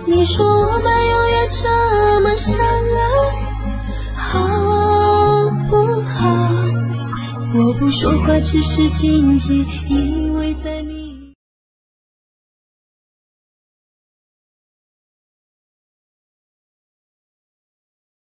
你说我们永远这么相爱，好不好？我不说话，只是静静依偎在你。